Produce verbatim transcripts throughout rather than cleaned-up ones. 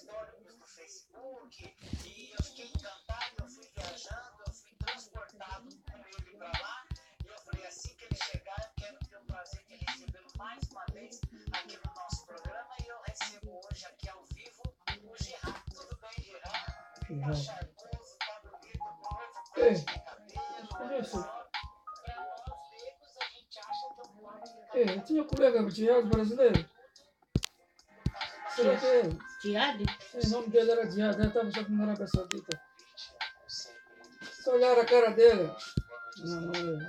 históricos do Facebook e eu fiquei encantado, eu fui viajando, eu fui transportado com ele para lá e eu falei, assim que ele chegar, eu quero ter o prazer de recebê-lo mais uma vez aqui no nosso programa e eu recebo hoje aqui ao vivo o Gerard. Tudo bem, Gerard? Tá charmoso, tá bonito, com novo corte de cabelo, olha só. Para nós leigos, a gente acha que o corte de cabelo... É, tinha um colega Jihad brasileiro. Será que é ele? Jihad? O nome dele era Jihad, ele estava só com a Arábia Saudita. Se olhar a cara dele, não, não é ele.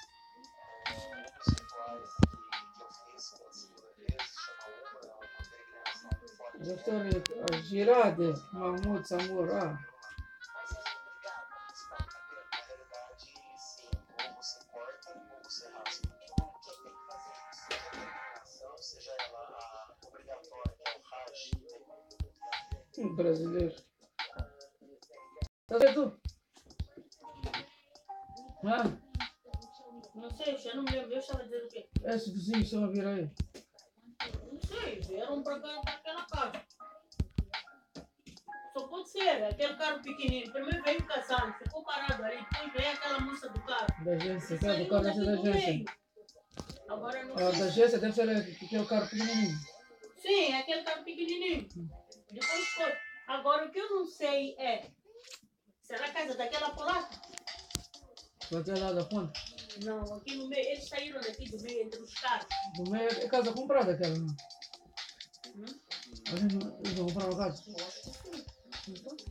Doutor Girard Mahmoud Samura. Seja ela obrigatória, que é o Raj. Um brasileiro. Tá vendo? Ah, Não sei, eu não me lembro, eu estava dizendo o quê? esse vizinho estão a vir aí. Não sei, vieram para cá, para aquela casa. Só pode ser, aquele carro pequenino. Primeiro veio casado, ficou parado ali, depois veio aquela moça do carro. Da agência, E cara, do saiu carro daqui da do agência. meio. Agora não Ah, da sei. agência deve ser que é o carro pequenininho. Sim, é aquele carro pequenininho. Depois foi. Agora o que eu não sei é, será a casa daquela polaca? Daquele lado da ponte. Não, aqui no meio, eles saíram daqui do meio entre os carros. Do meio é casa comprada aquela, não? Hum? Ali não, eles vão comprar uma casa. Eu acho que sim. Então,